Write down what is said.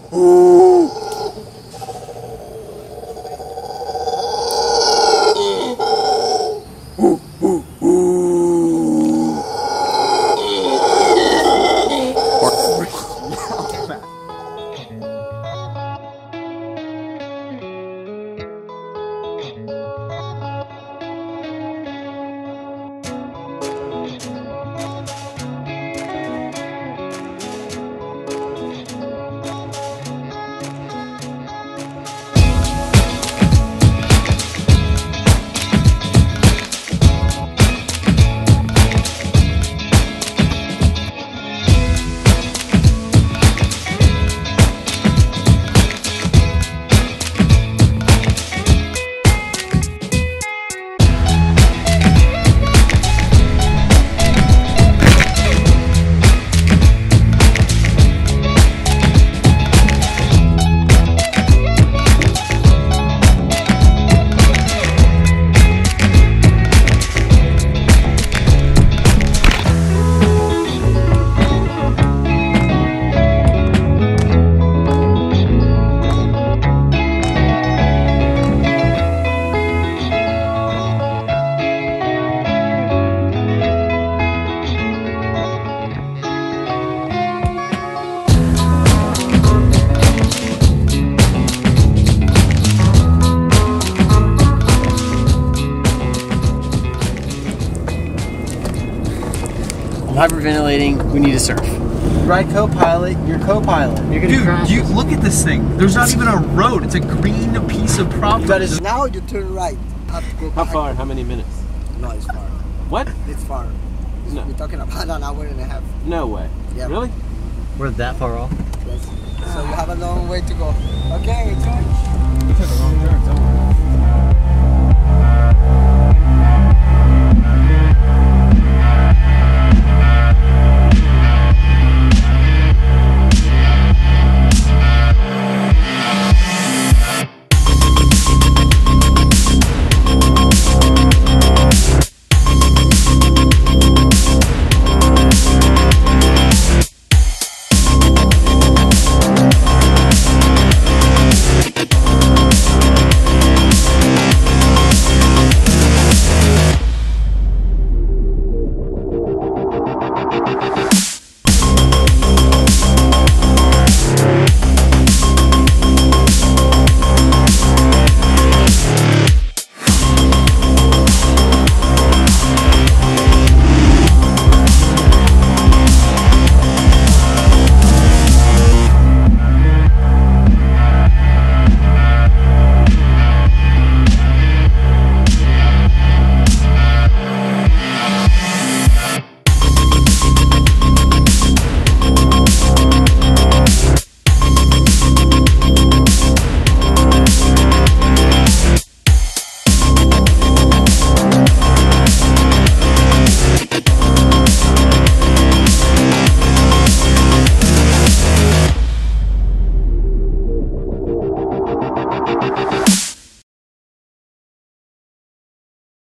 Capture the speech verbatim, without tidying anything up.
Hyperventilating, we need to surf. Right, co-pilot, you're co-pilot. You're gonna Dude, crash. you look at this thing. There's not even a road. It's a green piece of property. But it's, now you turn right. Have to go How back. far? How many minutes? No, it's far. What? It's far. It's, No. We're talking about an hour and a half. No way. Yeah. Really? We're that far off? Yes. So you have a long way to go. Okay, turn. We took a long turn somewhere.